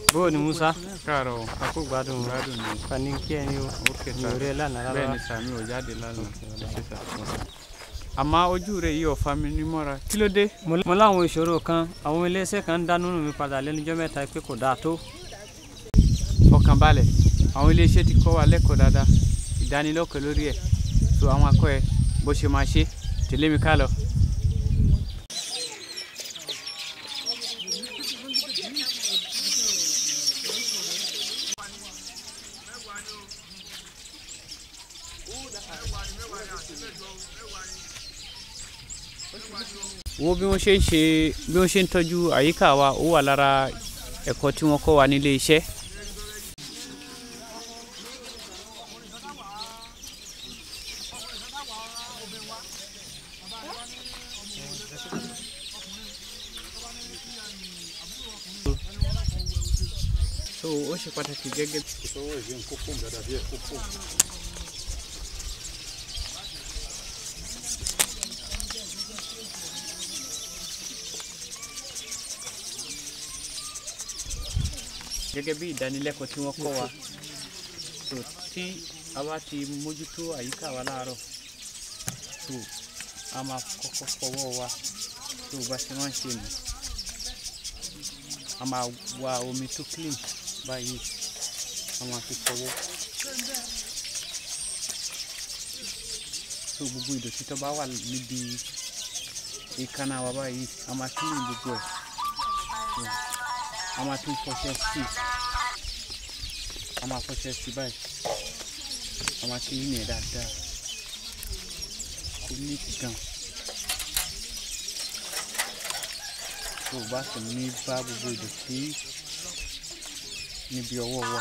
Bo ni Musa. Káàárọ̀, Aku gbádùn ni. Fani kí ẹni o. Okay, Mi ò rí ẹ lánàá rárá. Bẹ́ẹ̀ ni sà, mi ò jáde lánàá. Ṣé sà. Àmọ́ ojú rẹ̀ yìí ò fa mi ní mọ́ra. Kí ló dé? Mo láwọn ìṣòro kan, àwọn iléeṣẹ́ kan ń dá nínú mi padà lẹ́nujọ́ mẹ́ta pé kò dáa tó. Fọkànbalẹ̀. Àwọn iléeṣẹ́ ti kọ́ wa lẹ́kọ̀ọ́ dáadáa. Ìdánilẹ́kọ̀ọ́ lórí ẹ̀. So àwọn akọ́ ẹ bó ṣe máa ṣe. Tẹ̀lé mi ká lọ. Wo bí wọ́n ṣe ń tọ́jú àyíká wa ó wà lára ẹ̀kọ́ tí wọ́n kọ́ wa nílé iṣẹ́. So ó ṣe pàtàkì gẹ́gẹ́ bí ìdánilẹ́kọ̀ọ́ tí wọ́n kọ́ wa. So tí a bá ti mójútó àyíká wa láàárọ̀, so a máa kọ́kọ́ fọwọ́ wa tó bá ṣe máa ń ṣe nù. A máa wa omi tó clean báyìí, a máa fi fọwọ́. So gbogbo ìdọ̀tí tó bá wà níbi ìkànnà wa báyìí, a máa clean gbogbo ẹ̀. A máa tún fọṣẹ sí, a máa fọṣẹ sí báyìí, a máa ti yín ẹ̀ dáadáa kò ní gan. Tó o bá sì ní bá gbogbo ìdọ̀tí níbi ọwọ́ wa.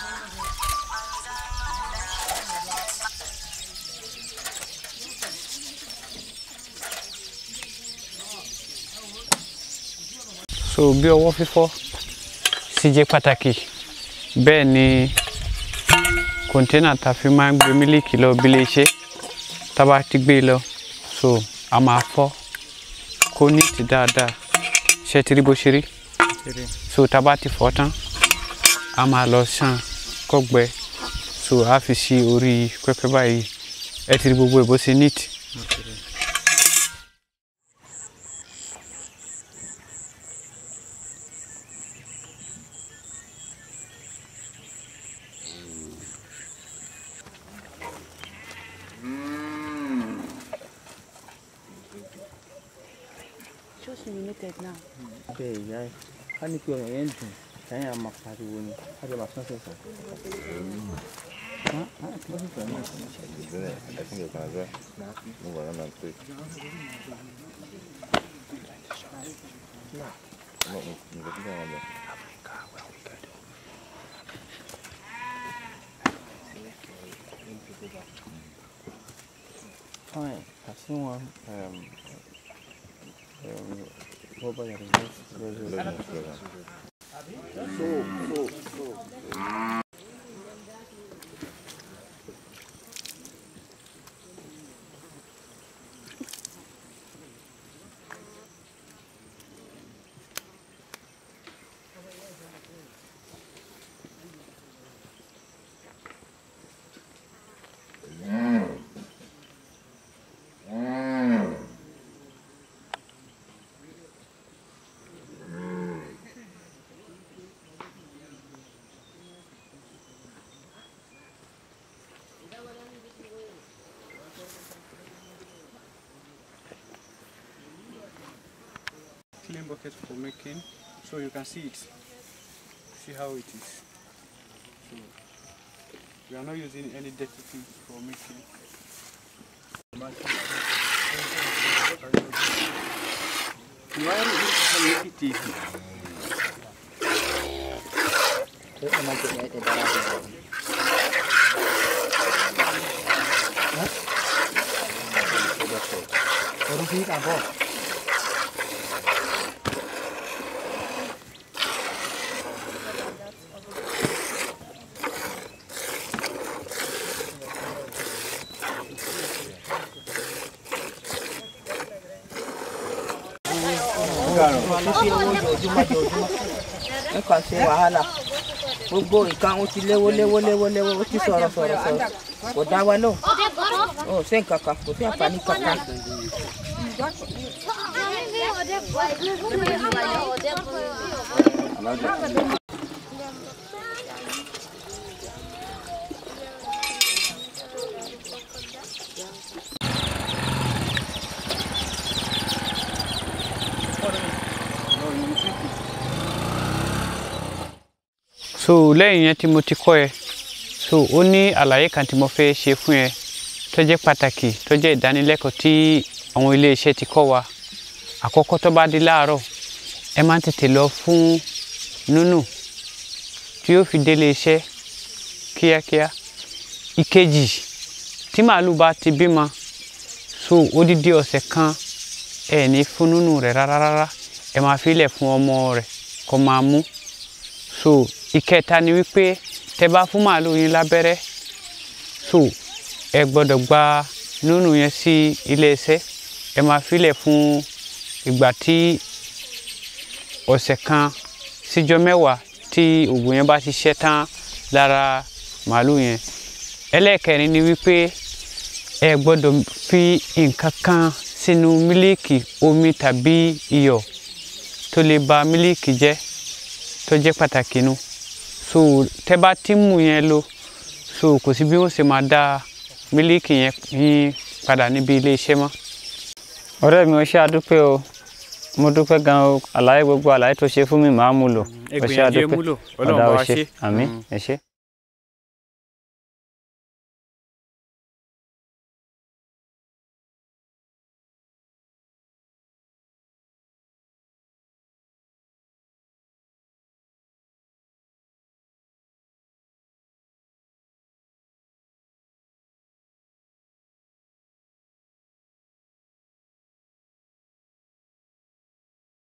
So bí ọwọ́ fífọ́ sì jẹ́ pàtàkì, bẹ́ẹ̀ ni kọ̀ńténà tá fi máa ń gbé mílíkì lọ bí iléeṣẹ́ tá bá ti gbé lọ, so a máa fọ́ kó níìtì dáadáa. Ṣé ti rí bó ṣe rí? So tá bá ti fọ́ tán, a máa lọ ṣàn kó gbẹ, so a fi sí orí pẹpẹ báyìí. Ẹ ti rí gbogbo ẹ̀ bó ṣe níìtì. Just limited now. Bẹ́ẹ̀ ìyá ẹ̀, ká ní kí ọ̀rọ̀ yẹn dùn, káyà máa pariwo ni, ká jọba sọ́sẹ̀ sọ. Fine, I've seen one. What about clean bucket for making, so you can see it. See how it is. So we are not using any dirty thing for making. nǹkan ṣe wàhálà gbogbo nǹkan ó ti léwó ó ti sọ̀rọ̀ kò dá wa lóhùn ó ṣe nǹkan kan kò sí àǹfààní kankan. So lẹ́yìn yẹn tí mo ti kọ́ ẹ so ó ní àlàyé kan tí mo fẹ́ ṣe fún ẹ tó jẹ́ pàtàkì tó jẹ́ ìdánilẹ́kọ̀ọ́ tí àwọn ilé iṣẹ́ ti kọ́ wa. Àkọ́kọ́ tó bá di láàárọ̀ ẹ máa tètè lọ fún nùnù tí yóò fi délé iṣẹ́ kíákíá. Ìkejì tí màálù bá ti bímọ so odidi ọ̀sẹ̀ kan ẹ ní fún nùnù rẹ̀ rárá ẹ máa fi lẹ̀ fún ọmọ rẹ̀ kó máa mú. So ìkẹta ni wípé tẹ́ bá fún màálù yín lábẹ́rẹ́ so ẹ gbọ́dọ̀ gba nùnù yẹn sí ilé iṣẹ́ ẹ máa fi lẹ̀ fún ìgbà tí ọ̀sẹ̀ kan síjọ́ mẹ́wàá tí oògùn yẹn bá ti ṣiṣẹ́ tán lára màálù yẹn. Ẹlẹ́ẹ̀kẹrin ni wípé ẹ gbọ́dọ̀ fi nǹkan kan sínú mílíkì omi tàbí iyọ̀ tó lè ba mílíkì jẹ́ tó jẹ́ pàtàkì nù. So tẹ́ bá ti mú yẹn lò so kò sí bí wọ́n ṣe máa dá mílíkì yẹn padà níbi ilé iṣẹ́ mọ́. Ọ̀rẹ́ mi, ó ṣe àdúpẹ́ o, mo dúpẹ́ gan o, àlàyé gbogbo àlàyé tó ṣe fún mi màá mú lò. Ó ṣe àdúpẹ́, ọ̀dà ó ṣe, àmín, ẹ ṣé.